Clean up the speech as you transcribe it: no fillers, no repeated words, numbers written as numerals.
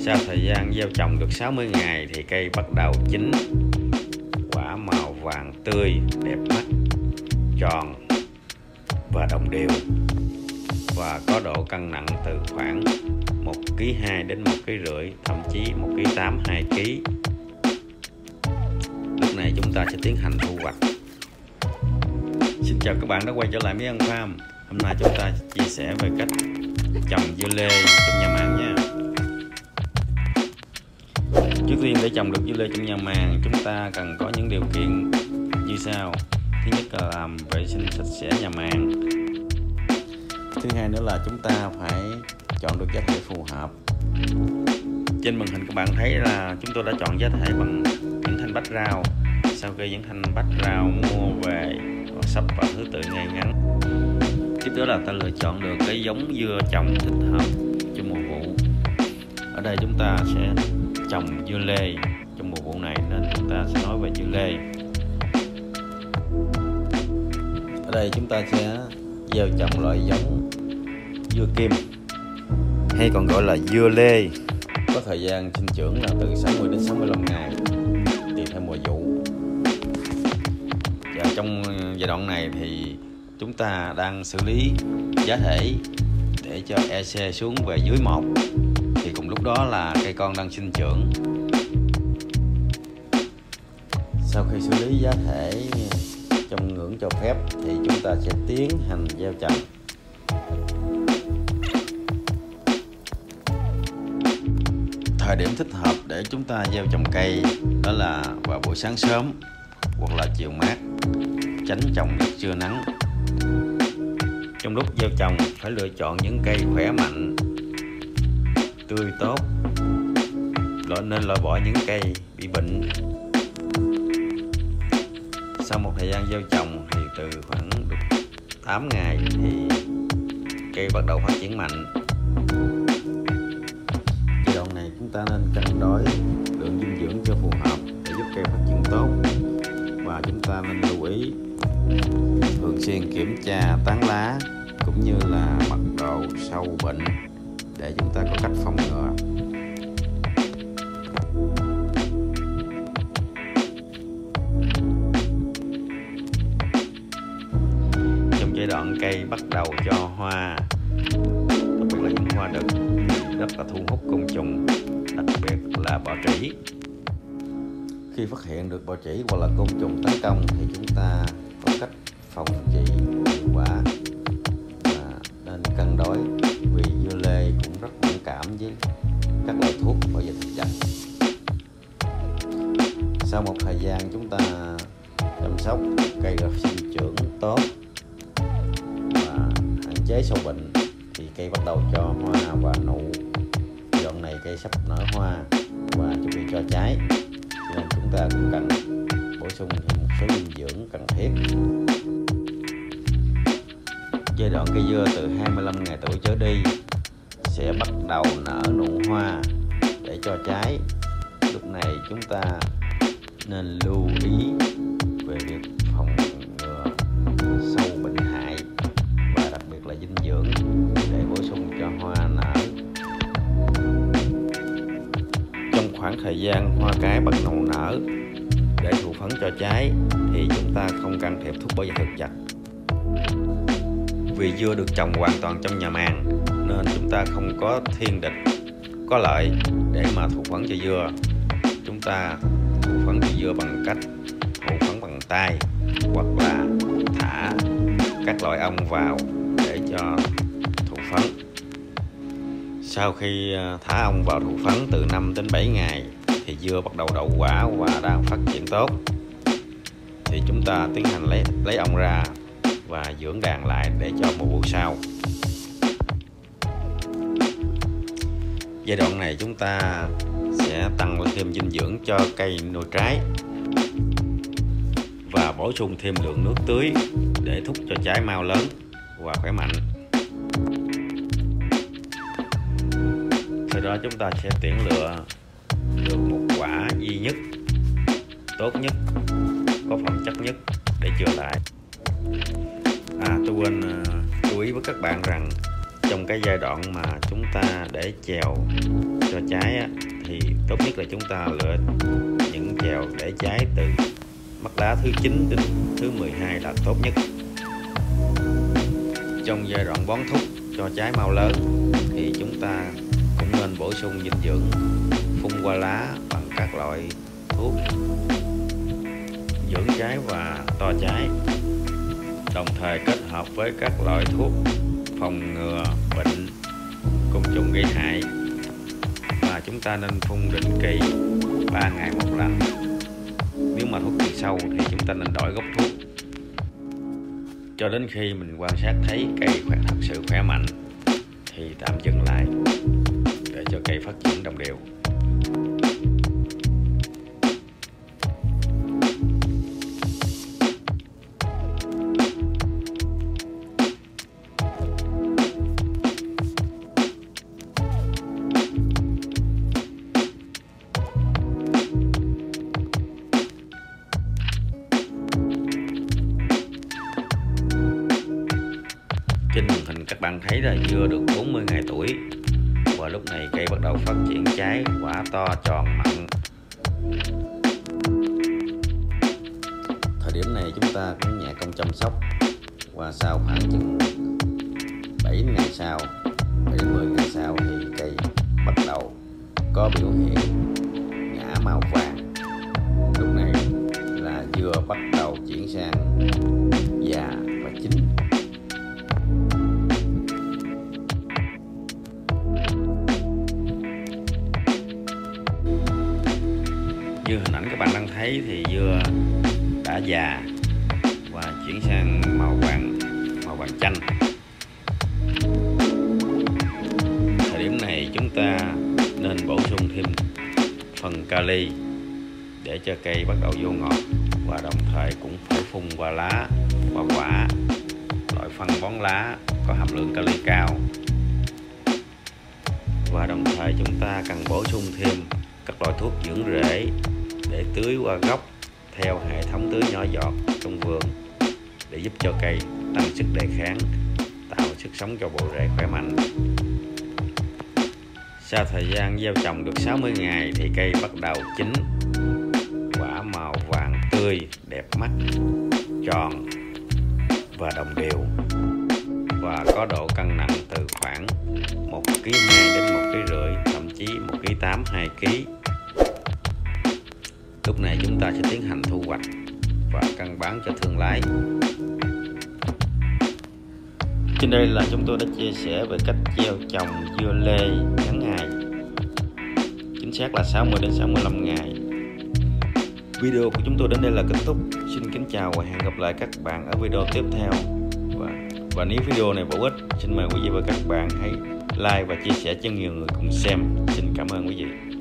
Sau thời gian gieo trồng được 60 ngày thì cây bắt đầu chín, quả màu vàng tươi, đẹp mắt, tròn và đồng đều, và có độ cân nặng từ khoảng 1,2 kg đến 1,5 kg, thậm chí 1,8 kg, 2 kg. Lúc này chúng ta sẽ tiến hành thu hoạch. Xin chào các bạn đã quay trở lại Mỹ Ân Farm. Hôm nay chúng ta chia sẻ về cách trồng dưa lê trong nhà màng nha. Trước tiên, để trồng được dưa lê trong nhà màng, chúng ta cần có những điều kiện như sau. Thứ nhất là làm vệ sinh sạch sẽ nhà màng. Thứ hai nữa là chúng ta phải chọn được giá thể phù hợp. Trên màn hình các bạn thấy là chúng tôi đã chọn giá thể bằng những thanh bách rau. Sau khi những thanh bách rau mua về và sắp vào thứ tự ngay ngắn, tiếp đó là ta lựa chọn được cái giống dưa trồng thích hợp cho mùa vụ. Ở đây chúng ta sẽ trồng dưa lê trong mùa vụ này, nên chúng ta sẽ nói về dưa lê. Ở đây chúng ta sẽ gieo trồng loại giống dưa kim, hay còn gọi là dưa lê, có thời gian sinh trưởng là từ 60 đến 65 ngày tùy theo mùa vụ. Và trong giai đoạn này thì chúng ta đang xử lý giá thể để cho EC xuống về dưới 1, thì cùng lúc đó là cây con đang sinh trưởng. Sau khi xử lý giá thể trong ngưỡng cho phép thì chúng ta sẽ tiến hành gieo trồng. Thời điểm thích hợp để chúng ta gieo trồng cây đó là vào buổi sáng sớm hoặc là chiều mát, tránh trồng lúc trưa nắng. Trong lúc gieo trồng phải lựa chọn những cây khỏe mạnh, tươi tốt, nên loại bỏ những cây bị bệnh. Sau một thời gian gieo trồng thì từ khoảng được 8 ngày thì cây bắt đầu phát triển mạnh. Giai đoạn này chúng ta nên cân đối lượng dinh dưỡng cho phù hợp để giúp cây phát triển tốt, và chúng ta nên lưu ý thường xuyên kiểm tra tán lá cũng như là mật độ sâu bệnh để chúng ta có cách phòng ngừa. Trong giai đoạn cây bắt đầu cho hoa, đặc biệt là những hoa đực, rất là thu hút côn trùng, đặc biệt là bọ trĩ. Khi phát hiện được bọ trĩ hoặc là côn trùng tấn công thì chúng ta có cách phòng trị hiệu quả và nên cân đối, vì dưa lê cũng rất mẫn cảm với các loại thuốc bảo vệ thực vật. Sau một thời gian chúng ta chăm sóc, cây sinh trưởng tốt và hạn chế sâu bệnh thì cây bắt đầu cho hoa và nụ. Đoạn này cây sắp nở hoa và chuẩn bị cho trái, cho nên chúng ta cũng cần bổ sung thêm một số dinh dưỡng cần thiết. Giai đoạn cây dưa từ 25 ngày tuổi trở đi sẽ bắt đầu nở nụ hoa để cho trái. Lúc này chúng ta nên lưu ý về việc phòng ngừa sâu bệnh hại và đặc biệt là dinh dưỡng để bổ sung cho hoa nở. Trong khoảng thời gian hoa cái bắt đầu nở để thụ phấn cho trái thì chúng ta không can thiệp thuốc bảo vệ thực vật. Vì dưa được trồng hoàn toàn trong nhà màng nên chúng ta không có thiên địch có lợi để mà thụ phấn cho dưa. Chúng ta thụ phấn cho dưa bằng cách thụ phấn bằng tay hoặc là thả các loại ong vào để cho thụ phấn. Sau khi thả ong vào thụ phấn từ 5 đến 7 ngày thì dưa bắt đầu đậu quả và đang phát triển tốt, thì chúng ta tiến hành lấy ong ra và dưỡng đàn lại để cho mùa vụ sau. Giai đoạn này chúng ta sẽ tăng thêm dinh dưỡng cho cây nuôi trái và bổ sung thêm lượng nước tưới để thúc cho trái mau lớn và khỏe mạnh. Sau đó chúng ta sẽ tuyển lựa được một quả duy nhất, tốt nhất, có phẩm chất nhất để chừa lại. Tôi quên lưu ý với các bạn rằng trong cái giai đoạn mà chúng ta để chèo cho cho trái á, thì tốt nhất là chúng ta lựa những chèo để trái từ mắt lá thứ 9 đến thứ 12 là tốt nhất. Trong giai đoạn bón thúc cho trái mau lớn thì chúng ta cũng nên bổ sung dinh dưỡng phun qua lá bằng các loại thuốc dưỡng trái và to trái, đồng thời kết hợp với các loại thuốc phòng ngừa bệnh côn trùng gây hại, và chúng ta nên phun định kỳ 3 ngày một lần. Nếu mà thuốc trừ sâu thì chúng ta nên đổi gốc thuốc cho đến khi mình quan sát thấy cây thật sự khỏe mạnh thì tạm dừng lại để cho cây phát triển đồng đều. Trên màn hình các bạn thấy là dưa được 40 ngày tuổi và lúc này cây bắt đầu phát triển trái, quả to, tròn, mặn. Thời điểm này chúng ta cũng nhẹ công chăm sóc, và sau khoảng chừng 7 ngày sau, 10 ngày sau thì cây bắt đầu có biểu hiện ngã màu vàng. Lúc này là dưa bắt đầu chuyển sang già và chín. Như hình ảnh các bạn đang thấy thì dưa đã già và chuyển sang màu vàng chanh. Thời điểm này chúng ta nên bổ sung thêm phần kali để cho cây bắt đầu vô ngọt, và đồng thời cũng phải phun qua lá và quả loại phân bón lá có hàm lượng kali cao, và đồng thời chúng ta cần bổ sung thêm các loại thuốc dưỡng rễ để tưới qua gốc theo hệ thống tưới nhỏ giọt trong vườn để giúp cho cây tăng sức đề kháng, tạo sức sống cho bộ rễ khỏe mạnh. Sau thời gian gieo trồng được 60 ngày thì cây bắt đầu chín, quả màu vàng tươi, đẹp mắt, tròn và đồng đều, và có độ cân nặng từ khoảng 1,2 kg đến 1,5 kg, thậm chí 1,8 kg, 2 kg. Lúc này chúng ta sẽ tiến hành thu hoạch và cân bán cho thương lái. Trên đây là chúng tôi đã chia sẻ về cách gieo trồng dưa lê ngắn ngày, chính xác là 60 đến 65 ngày. Video của chúng tôi đến đây là kết thúc. Xin kính chào và hẹn gặp lại các bạn ở video tiếp theo. Và nếu video này bổ ích, xin mời quý vị và các bạn hãy like và chia sẻ cho nhiều người cùng xem. Xin cảm ơn quý vị.